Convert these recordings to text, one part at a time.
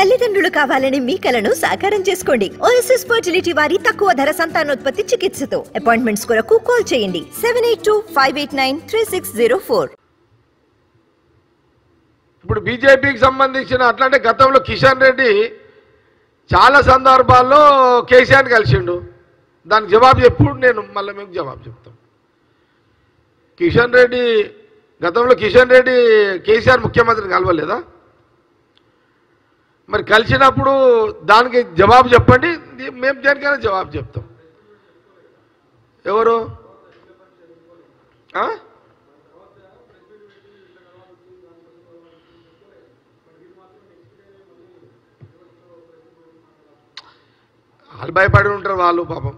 తల్లిదండ్రులు కావాలని మీ కలను సాకారం చేసుకోండి. ఓఎస్ఎస్ ఫర్టిలిటీ వారి తక్కువ ధర సంతానోత్పత్తి చికిత్సతో అపాయింట్మెంట్స్ కొరకు కాల్ చేయండి 7825893604. ఇప్పుడు బీజేపీకి సంబంధించిన అట్లాంటి గతంలో కిషన్ రెడ్డి చాలా సందర్భాల్లో కేసీఆర్ని కలిసిండు. దానికి జవాబు చెప్పుడు నేను మళ్ళీ మేము జవాబు చెప్తాం. గతంలో కిషన్ రెడ్డి కేసీఆర్ ముఖ్యమంత్రిని కలవలేదా? మరి కలిసినప్పుడు దానికి జవాబు చెప్పండి, మేము దేనికైనా జవాబు చెప్తాం. ఎవరు వాళ్ళు భయపడి ఉంటారు. వాళ్ళు పాపం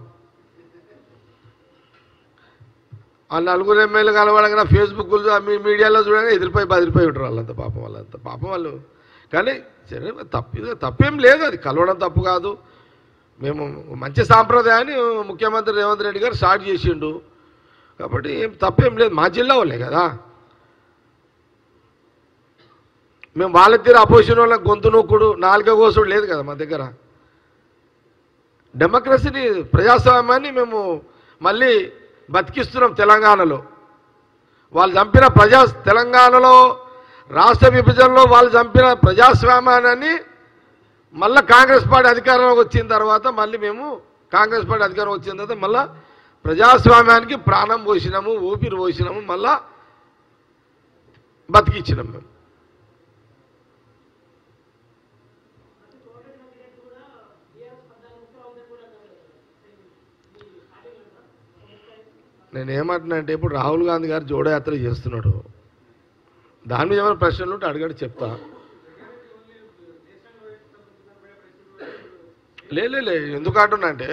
ఆ నలుగురు ఎమ్మెల్యేలు కలవడంగా ఫేస్బుక్ మీడియాలో చూడగా బదిలిపోయి ఉంటారు వాళ్ళంతా. పాపం వాళ్ళు. కానీ సరే, తప్పేం లేదు, అది కలవడం తప్పు కాదు. మేము మంచి సాంప్రదాయాన్ని ముఖ్యమంత్రి రేవంత్ రెడ్డి గారు స్టార్ట్ చేసిండు కాబట్టి ఏం తప్పేం లేదు. మా జిల్లా వాళ్ళే కదా. మేము వాళ్ళ తీరు అపోజిషన్ వాళ్ళ గొంతు నూకుడు నాలుగో కోసుడు లేదు కదా మా దగ్గర. డెమోక్రసీని, ప్రజాస్వామ్యాన్ని మేము మళ్ళీ బతికిస్తున్నాం తెలంగాణలో. వాళ్ళు చంపిన తెలంగాణలో రాష్ట్ర విభజనలో వాళ్ళు చంపిన ప్రజాస్వామ్యాన్ని మళ్ళీ కాంగ్రెస్ పార్టీ అధికారంలోకి వచ్చిన తర్వాత మళ్ళీ మళ్ళీ ప్రజాస్వామ్యానికి ప్రాణం పోసినాము, ఊపిరి పోసినాము, మళ్ళా బతికిచ్చినాం మేము. నేనేమంటున్నా అంటే ఇప్పుడు రాహుల్ గాంధీ గారు జోడయాత్ర చేస్తున్నాడు. దాని మీద ఏమైనా ప్రశ్నలు ఉంటే అడగండి, చెప్తా. లే ఎందుకు అంటున్నా అంటే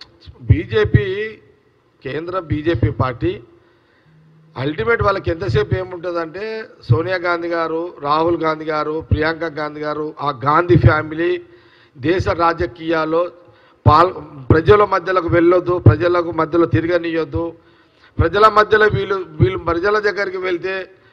కేంద్ర బీజేపీ పార్టీ అల్టిమేట్ వాళ్ళకి ఎంతసేపు ఏముంటుందంటే సోనియా గాంధీ గారు, రాహుల్ గాంధీ గారు, ప్రియాంక గాంధీ గారు, ఆ గాంధీ ఫ్యామిలీ దేశ రాజకీయాల్లో ప్రజల మధ్యలోకి వెళ్ళొద్దు, ప్రజలకు మధ్యలో తిరగనియొద్దు, ప్రజల మధ్యలో వీళ్ళు ప్రజల దగ్గరికి వెళ్తే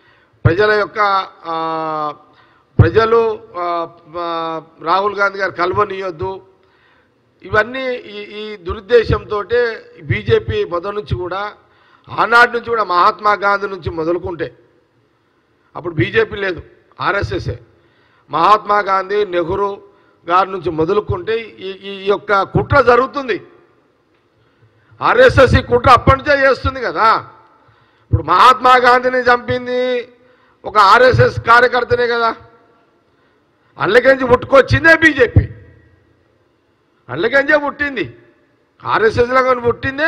ప్రజలు రాహుల్ గాంధీ గారు కలవనియొద్దు. ఇవన్నీ ఈ దురుద్దేశంతో బీజేపీ మొదటి నుంచి కూడా, ఆనాటి నుంచి కూడా మహాత్మా గాంధీ నుంచి మొదలుకుంటే, అప్పుడు బీజేపీ లేదు, ఆర్ఎస్ఎస్ఏ, మహాత్మా గాంధీ, నెహ్రూ గారి నుంచి మొదలుకుంటే ఈ యొక్క కుట్ర జరుగుతుంది. ఆర్ఎస్ఎస్ ఈ కుట్ర అప్పటి నుంచే చేస్తుంది కదా. ఇప్పుడు మహాత్మా గాంధీని చంపింది ఒక ఆర్ఎస్ఎస్ కార్యకర్తనే కదా. అల్లకెంచి పుట్టుకొచ్చిందే బీజేపీ, అల్లకెంచే పుట్టింది, ఆర్ఎస్ఎస్లో కానీ పుట్టిందే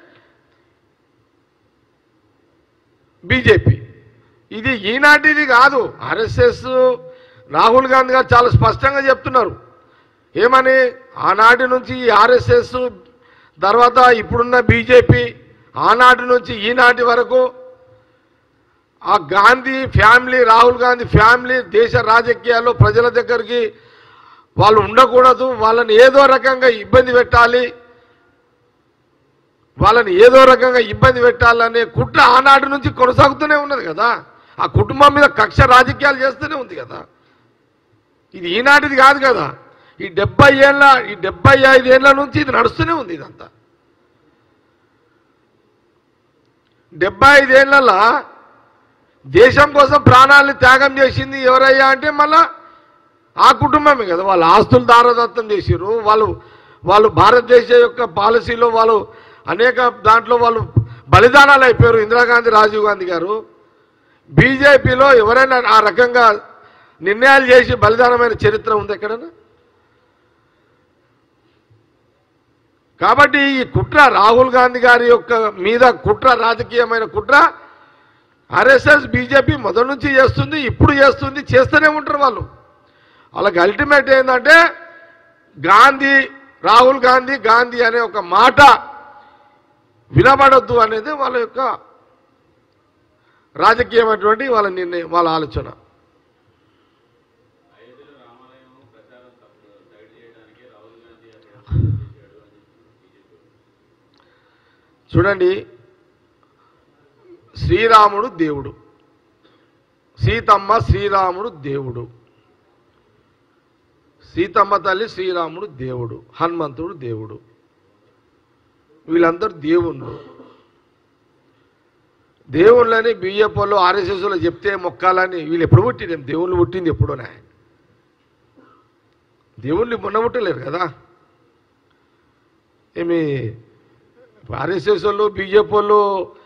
బీజేపీ. ఇది ఈనాటిది కాదు. ఆర్ఎస్ఎస్ రాహుల్ గాంధీ గారు చాలా స్పష్టంగా చెప్తున్నారు. ఏమని? ఆనాటి నుంచి ఈ ఆర్ఎస్ఎస్ తర్వాత ఇప్పుడున్న బీజేపీ, ఆనాటి నుంచి ఈనాటి వరకు ఆ గాంధీ ఫ్యామిలీ, రాహుల్ గాంధీ ఫ్యామిలీ దేశ రాజకీయాల్లో ప్రజల దగ్గరికి వాళ్ళు ఉండకూడదు, వాళ్ళని ఏదో రకంగా ఇబ్బంది పెట్టాలనే కుట్ర ఆనాటి నుంచి కొనసాగుతూనే ఉన్నది కదా. ఆ కుటుంబం మీద కక్ష రాజకీయాలు చేస్తూనే ఉంది కదా. ఇది ఈనాటిది కాదు కదా. ఈ 75 ఏళ్ళ నుంచి ఇది నడుస్తూనే ఉంది. ఇదంతా 75 ఏళ్ళ దేశం కోసం ప్రాణాలను త్యాగం చేసింది ఎవరయ్యా అంటే మళ్ళా ఆ కుటుంబమే కదా. వాళ్ళ ఆస్తులు దారదత్తం చేసిరు. వాళ్ళు భారతదేశ యొక్క పాలసీలో వాళ్ళు అనేక దాంట్లో వాళ్ళు బలిదానాలు అయిపోయారు. ఇందిరాగాంధీ, రాజీవ్ గాంధీ గారు. బీజేపీలో ఎవరైనా ఆ రకంగా నిర్ణయాలు చేసి బలిదానమైన చరిత్ర ఉంది ఎక్కడన్నా? కాబట్టి ఈ కుట్ర, రాహుల్ గాంధీ గారి యొక్క మీద కుట్ర, రాజకీయమైన కుట్ర ఆర్ఎస్ఎస్ బీజేపీ మొదటి నుంచి చేస్తుంది, ఇప్పుడు చేస్తుంది, చేస్తూనే ఉంటారు వాళ్ళు. వాళ్ళకి అల్టిమేట్ ఏంటంటే గాంధీ, రాహుల్ గాంధీ అనే ఒక మాట వినబడొద్దు అనేది వాళ్ళ యొక్క రాజకీయమైనటువంటి వాళ్ళ నిర్ణయం, వాళ్ళ ఆలోచన. చూడండి, శ్రీరాముడు దేవుడు, సీతమ్మ శ్రీరాముడు దేవుడు. సీతమ్మ తల్లి, శ్రీరాముడు దేవుడు, హనుమంతుడు దేవుడు, వీళ్ళందరూ దేవుళ్ళు. దేవుళ్ళని బీజేపీలో ఆర్ఎస్ఎస్లో చెప్తే మొక్కాలని వీళ్ళు ఎప్పుడు పుట్టింది? దేవుళ్ళు పుట్టింది ఎప్పుడోనే. దేవుళ్ళు మొన్న పుట్టలేరు కదా. ఏమి ఆర్ఎస్ఎస్ వాళ్ళు బీజేపీ వాళ్ళు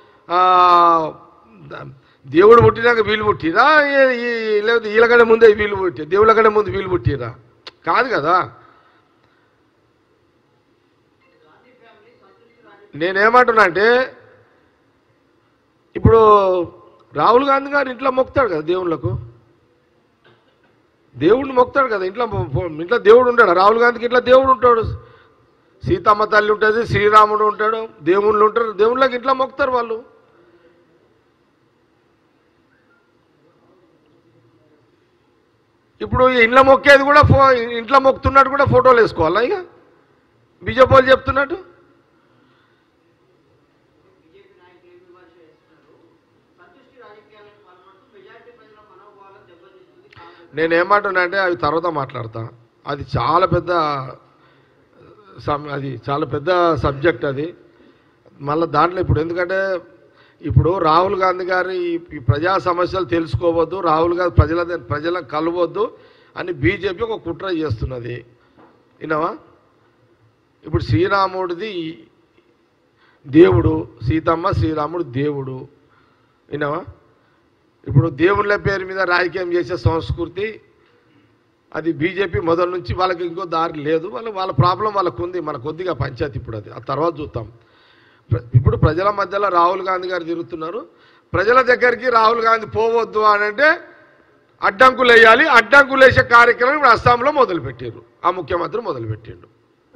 దేవుడు పుట్టినాక వీళ్ళు పుట్టిరా, లేకపోతే వీళ్ళకంటే ముందే వీళ్ళు పుట్టారు, దేవుళ్ళ కంటే ముందు వీళ్ళు పుట్టిరా? కాదు కదా. నేనేమంటున్నా అంటే ఇప్పుడు రాహుల్ గాంధీ గారు ఇంట్లో మొక్కుతాడు కదా దేవుళ్ళకు, దేవుడిని మొక్కుతాడు కదా. ఇంట్లో దేవుడు ఉంటాడు. రాహుల్ గాంధీకి ఇంట్లో దేవుడు ఉంటాడు, సీతమ్మ తల్లి ఉంటుంది, శ్రీరాముడు ఉంటాడు, దేవుళ్ళు ఉంటారు. దేవుళ్ళకి ఇంట్లో మొక్కుతారు వాళ్ళు. ఇప్పుడు ఇంట్లో మొక్కేది కూడా ఇంట్లో మొక్కుతున్నట్టు కూడా ఫోటోలు వేసుకోవాలా ఇక బీజేపీ వాళ్ళు చెప్తున్నట్టు? నేనేమంటున్నా అంటే అవి తర్వాత మాట్లాడతా. అది చాలా పెద్ద సబ్జెక్ట్ అది. మళ్ళీ దాంట్లో ఇప్పుడు ఎందుకంటే ఇప్పుడు రాహుల్ గాంధీ గారి ఈ ప్రజా సమస్యలు తెలుసుకోవద్దు, రాహుల్ గాంధీ ప్రజలను కలవద్దు అని బీజేపీ ఒక కుట్ర చేస్తున్నది. విన్నావా? ఇప్పుడు శ్రీరాముడిది దేవుడు, సీతమ్మ శ్రీరాముడు దేవుడు. విన్నావా? ఇప్పుడు దేవుళ్ళ పేరు మీద రాజకీయం చేసే సంస్కృతి అది బీజేపీ మొదటి నుంచి. వాళ్ళకి ఇంకో దారి లేదు. వాళ్ళ ప్రాబ్లం వాళ్ళకు ఉంది. మన కొద్దిగా పంచాయతీ ఇప్పుడు అది ఆ తర్వాత చూద్దాం. ఇప్పుడు ప్రజల మధ్యలో రాహుల్ గాంధీ గారు తిరుగుతున్నారు. ప్రజల దగ్గరికి రాహుల్ గాంధీ పోవద్దు అని అంటే అడ్డంకులు వేయాలి. అడ్డంకులు వేసే కార్యక్రమం ఇప్పుడు అస్సాంలో మొదలుపెట్టారు. ఆ ముఖ్యమంత్రి మొదలుపెట్టిండు.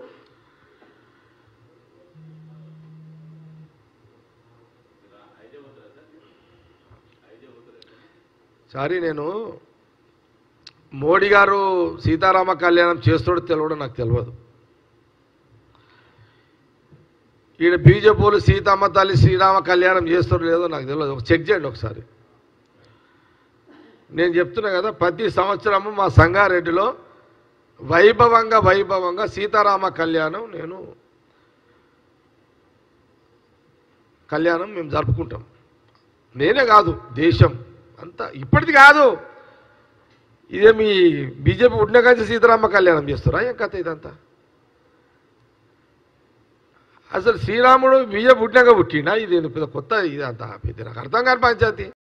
సారీ, నేను మోడీ గారు సీతారామ కళ్యాణం చేస్తాడో తెలియడో నాకు తెలియదు. ఈడ బీజేపీలు సీతమ్మ తల్లి శ్రీరామ కళ్యాణం చేస్తాడో లేదో నాకు తెలియదు. చెక్ చేయండి ఒకసారి. నేను చెప్తున్నా కదా, ప్రతి సంవత్సరము మా సంగారెడ్డిలో వైభవంగా సీతారామ కళ్యాణం మేము జరుపుకుంటాం. నేనే కాదు, దేశం అంతా. ఇప్పటిది కాదు, ఇదే మీ బీజేపీ పుట్టిన కానీ సీతారామ కళ్యాణం చేస్తారా? ఏం కథ ఇదంతా? అసలు శ్రీరాముడు బీజేపీ పుట్టినాక పుట్టినా? ఇది కొత్త, ఇదంతా నాకు అర్థం కాని పంచాయతీ.